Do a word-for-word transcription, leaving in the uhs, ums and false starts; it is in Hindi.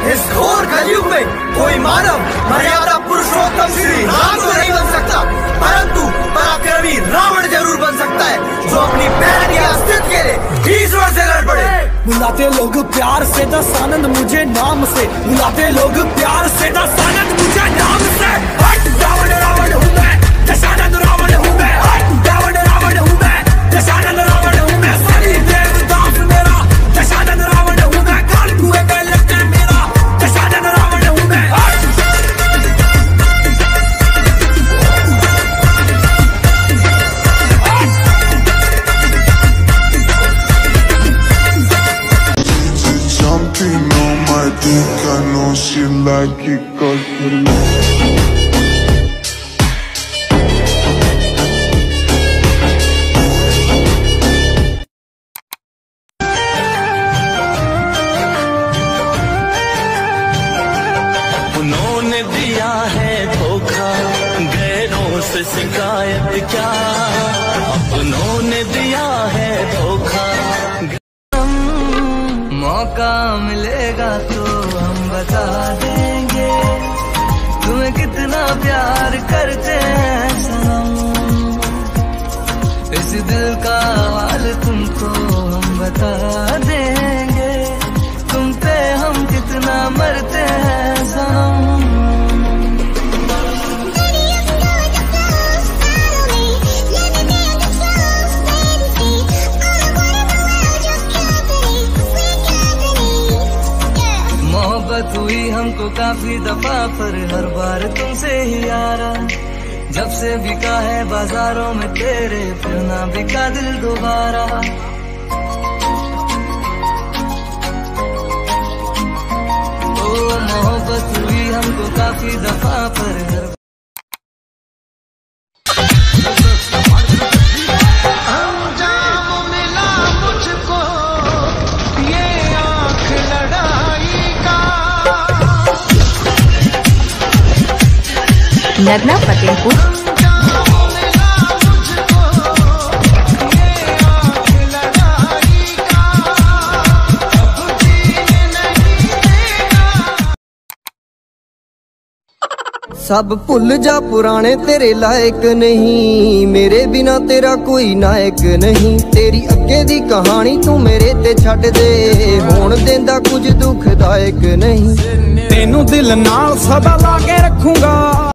इस घोर कलयुग में कोई मानव मर्यादा पुरुषोत्तम श्री राम तो नहीं बन सकता, परंतु पराक्रमी रावण जरूर बन सकता है, जो अपनी बहन के अस्तित्व के लिए ईश्वर से लड़ पड़े। बुलाते लोग प्यार से दस आनंद मुझे नाम से, बुलाते लोग प्यार से दस आनंद मुझे नाम से। हट रावण रावण हूँ मैं, दशानंद रावण हूँ मैं। हट रावण रावण हूँ मैं, दशानंद रावण हूँ मैं। सनी देवदास मेरा दशानंद रावण हूँ मैं। काल कुएं का लट्टा मेरा दशानंद रावण हूँ मैं। Jumping on my dick, I know she like it, cause उन्होंने दिया है धोखा, गैरों से शिकायत क्या, उन्होंने दिया है धोखा। मौका मिलेगा तो हम बता देंगे तुम्हें कितना प्यार करते हैं सनम। इस दिल का हाल तुमको हम बता देंगे, तुम पे हम कितना मरते हैं सनम। मोहब्बत हुई हमको काफी दफा, पर हर बार तुमसे ही यारा। जब से बिका है बाजारों में तेरे, फिर ना बिका दिल दोबारा। ओ मोहब्बत हुई हमको काफी दफा, पर हर नगना फतेहपुर। सब भुल जा पुराने तेरे लायक नहीं, मेरे बिना तेरा कोई नायक नहीं। तेरी अगे दी कहानी तू मेरे ते छड्ड दे, होण देंदा कुछ दुखदायक नहीं। तेनू दिल नाल सदा ला के रखूंगा।